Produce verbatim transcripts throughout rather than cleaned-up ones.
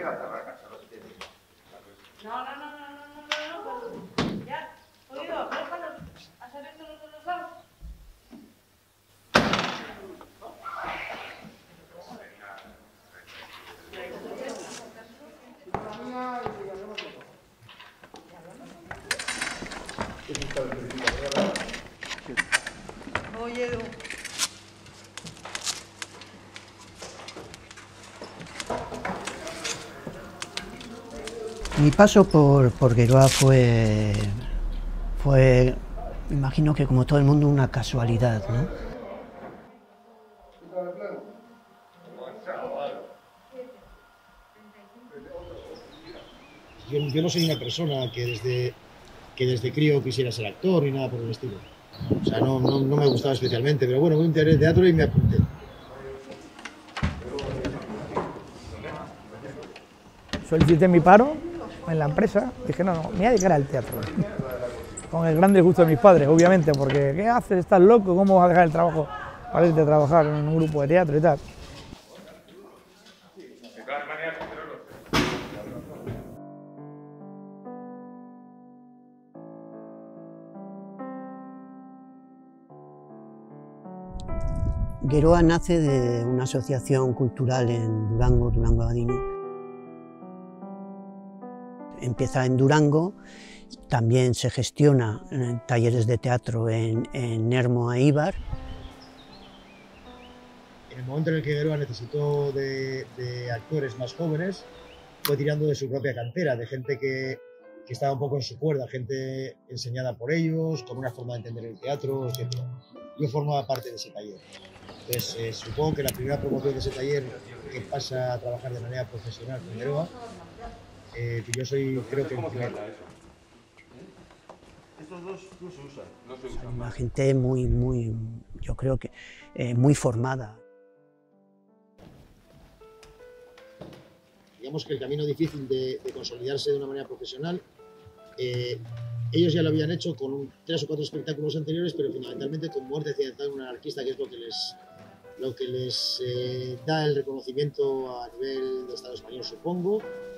No, no, no, no, no, no, no, no. Ya, oído, déjalo. Hacer esto los dos lados. Oye, mi paso por, por Geroa fue, fue, me imagino que como todo el mundo, una casualidad, ¿no? Yo, yo no soy una persona que desde, que desde crío quisiera ser actor ni nada por el estilo. O sea, no, no, no me gustaba especialmente, pero bueno, me interesé en teatro y me apunté. Solicité mi paro en la empresa, dije, no, no, me voy a dedicar al teatro. Con el gran disgusto de mis padres, obviamente, porque ¿qué haces? ¿Estás loco? ¿Cómo vas a dejar el trabajo para irte a trabajar en un grupo de teatro y tal? Geroa nace de una asociación cultural en Durango, Durango Abadiño. Empieza en Durango, también se gestiona eh, talleres de teatro en, en Nermo e Eibar. En el momento en el que Geroa necesitó de, de actores más jóvenes, fue tirando de su propia cantera, de gente que, que estaba un poco en su cuerda, gente enseñada por ellos, con una forma de entender el teatro, etcétera. Yo formaba parte de ese taller. Entonces, eh, supongo que la primera promoción de ese taller que pasa a trabajar de manera profesional con Geroa, eh, que yo soy, creo que el primero. Estos dos no se usan. No se usan. Una gente muy, muy, yo creo que eh, muy formada. Digamos que el camino difícil de, de consolidarse de una manera profesional, eh, ellos ya lo habían hecho con un, tres o cuatro espectáculos anteriores, pero fundamentalmente con Muerte accidental de un anarquista, que es lo que les, lo que les eh, da el reconocimiento a nivel de Estado español, supongo.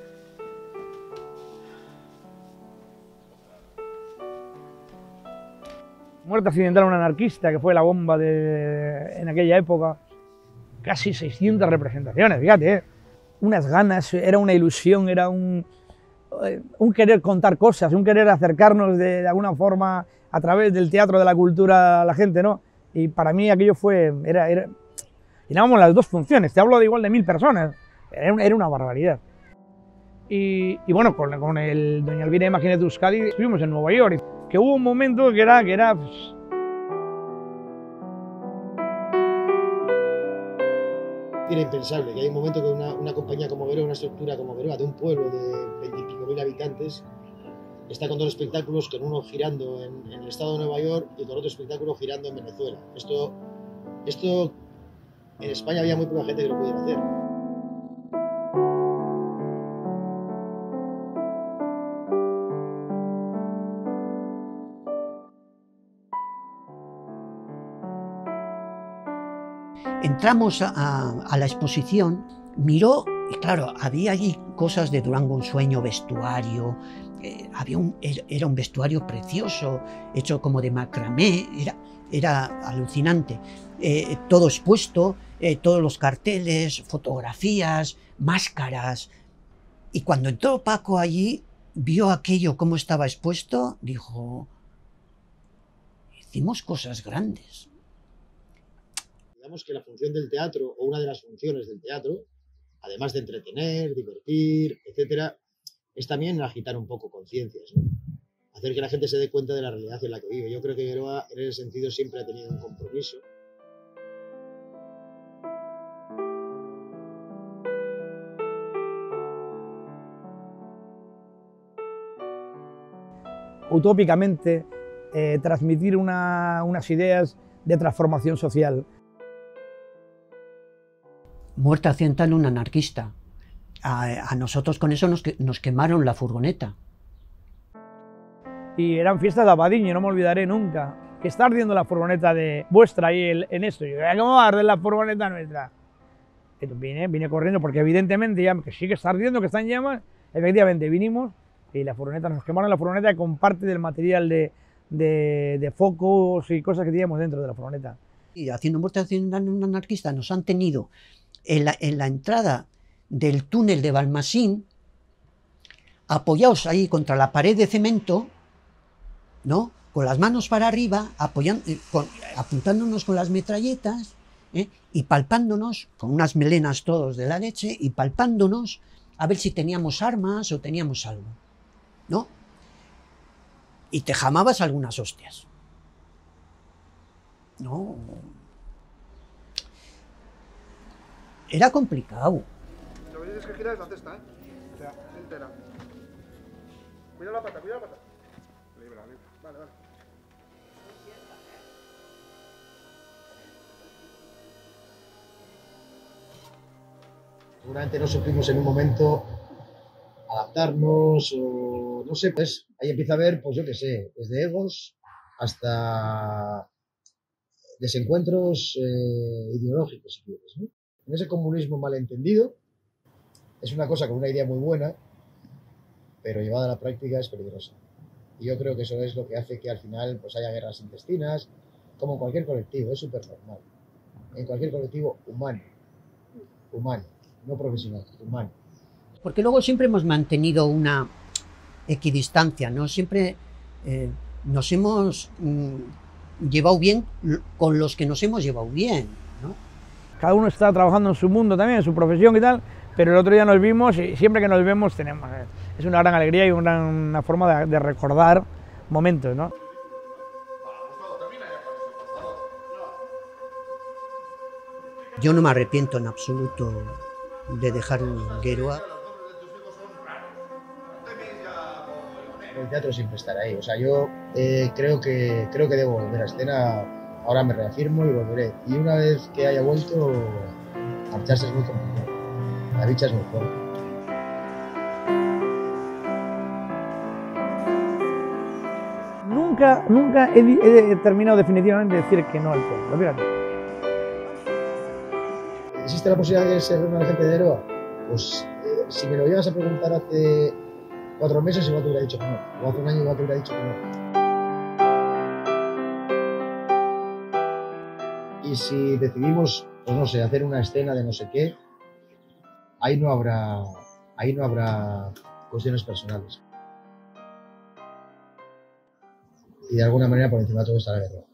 Muerte accidental de un anarquista, que fue la bomba de, en aquella época, casi seiscientas representaciones, fíjate, ¿eh? Unas ganas, era una ilusión, era un, un querer contar cosas, un querer acercarnos de, de alguna forma a través del teatro, de la cultura a la gente, ¿no? Y para mí aquello fue, era, era, llenábamos las dos funciones, te hablo de igual de mil personas, era, era una barbaridad. Y, y bueno, con, con el Doña Elvira Imágenes de Euskadi estuvimos en Nueva York, que hubo un momento que era, que era pues, era impensable, que hay un momento que una, una compañía como Geroa, una estructura como Geroa, de un pueblo de veinticinco mil habitantes, está con dos espectáculos, con uno girando en, en el estado de Nueva York y con otro espectáculo girando en Venezuela. Esto, esto en España había muy poca gente que lo pudiera hacer. Entramos a, a, a la exposición, miró, y claro, había allí cosas de Durango, un sueño, vestuario, eh, había un, era un vestuario precioso, hecho como de macramé, era, era alucinante. Eh, todo expuesto, eh, todos los carteles, fotografías, máscaras. Y cuando entró Paco allí, vio aquello, cómo estaba expuesto, dijo, hicimos cosas grandes. Digamos que la función del teatro, o una de las funciones del teatro, además de entretener, divertir, etcétera, es también agitar un poco conciencias, ¿no? Hacer que la gente se dé cuenta de la realidad en la que vive. Yo creo que Geroa, en ese sentido, siempre ha tenido un compromiso. utópicamente eh, transmitir una, unas ideas de transformación social. Muerte accidental un anarquista. A, a nosotros con eso nos, nos quemaron la furgoneta. Y eran fiestas de Abadiño, no me olvidaré nunca. Que está ardiendo la furgoneta de vuestra ahí en esto. Y yo, ¿cómo va a arder la furgoneta nuestra? Entonces vine, vine corriendo porque evidentemente ya que sí que está ardiendo, que está en llamas. Efectivamente vinimos y la furgoneta, nos quemaron la furgoneta con parte del material de, de, de focos y cosas que teníamos dentro de la furgoneta. Y haciendo muerte haciendo un anarquista nos han tenido en la, en la entrada del túnel de Balmasín, apoyados ahí contra la pared de cemento, ¿no? Con las manos para arriba, apoyando, con, apuntándonos con las metralletas, ¿eh? Y palpándonos, con unas melenas todos de la leche, y palpándonos a ver si teníamos armas o teníamos algo, ¿no? Y te jamabas algunas hostias. No. Era complicado. Lo que tienes que girar es la cesta, ¿eh? O sea, entera. Cuida la pata, cuida la pata. Libre, libre. Vale, vale. Seguramente no supimos en un momento adaptarnos o no sé, pues ahí empieza a haber, pues yo qué sé, desde egos hasta desencuentros eh, ideológicos, si quieres, ¿no? En ese comunismo malentendido es una cosa con una idea muy buena, pero llevada a la práctica es peligrosa. Y yo creo que eso es lo que hace que al final pues haya guerras intestinas, como en cualquier colectivo, es súper normal. En cualquier colectivo humano, humano, no profesional, humano. Porque luego siempre hemos mantenido una equidistancia, ¿no? Siempre eh, nos hemos mm, llevado bien con los que nos hemos llevado bien, ¿no? Cada uno está trabajando en su mundo también, en su profesión y tal, pero el otro día nos vimos y siempre que nos vemos tenemos, es una gran alegría y una, una forma de, de recordar momentos, ¿no? Yo no me arrepiento en absoluto de dejar Gueroa. El teatro siempre estará ahí, o sea, yo eh, creo que creo que debo volver a escena, ahora me reafirmo y volveré. Y una vez que haya vuelto, marcharse es muy complicado, la dicha es muy fuerte. Nunca, nunca he, he terminado definitivamente de decir que no al teatro, fíjate. ¿Existe la posibilidad de que se reúna la gente de Gueroa? Pues eh, si me lo llevas a preguntar hace cuatro meses igual te hubiera dicho que no, o hace un año igual te hubiera dicho que no. Y si decidimos, pues no sé, hacer una escena de no sé qué, ahí no habrá, ahí no habrá cuestiones personales. Y de alguna manera por encima de todo está la Gueroa.